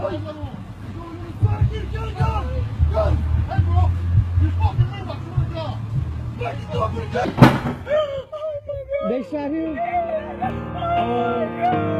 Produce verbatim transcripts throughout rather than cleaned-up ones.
They shot him? Oh.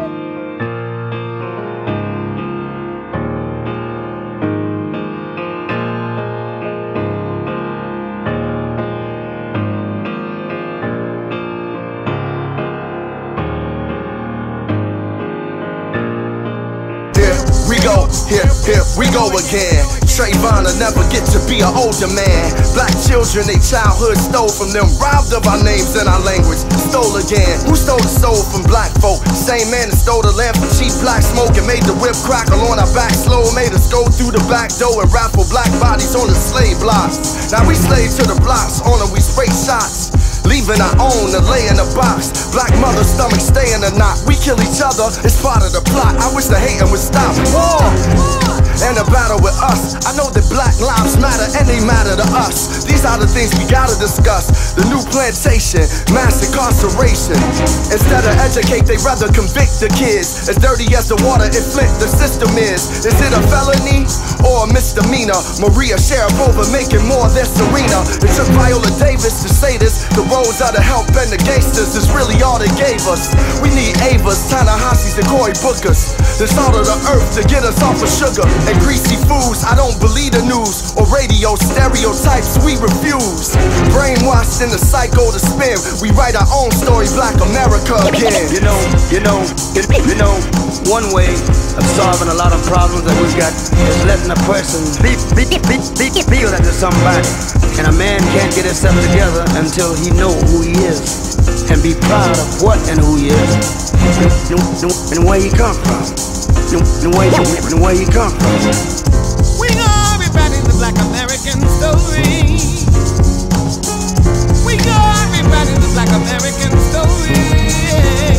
We go, here, here, we go again. Trayvon will never get to be an older man. Black children, they childhood stole from them. Robbed of our names and our language, stole again. Who stole the soul from black folk? Same man that stole the lamp for cheap black smoke and made the whip crackle on our back slow. Made us go through the back door and raffle black bodies on the slave blocks. Now we slaves to the blocks, on them we spray shots. Leaving our own to lay in a box. Black mother's stomach stay in a knot. We kill each other, it's part of the plot. I wish the hating would stop. War and a battle with us. I know that black lives matter and they matter to us. These are the things we gotta discuss. The new plantation, mass incarceration. Instead of educate, they rather convict the kids. As dirty as the water in Flint the system is. Is it a felony or a misdemeanor? Maria Sharapova making more than Serena. It took Viola Davis to say this. The roads are the help and the gangsters is really all they gave us. We need Avas, Ta-Nehisi's and Cory Bookers. The salt of the earth to get us off of sugar and greasy foods. I don't believe the news or radio stereotypes we refuse. Brainwashed in the cycle to spin. We write our own story, Black America again. You know, you know, you know, one way of solving a lot of problems that we've got is letting a person be, be, be, be, feel that there's somebody. And a man can't get himself together until he know who he is and be proud of what and who he is and, and, and where he come from and where, and where he come from. We gonna be writing the Black American story. We gonna be writing the Black American story. Yeah.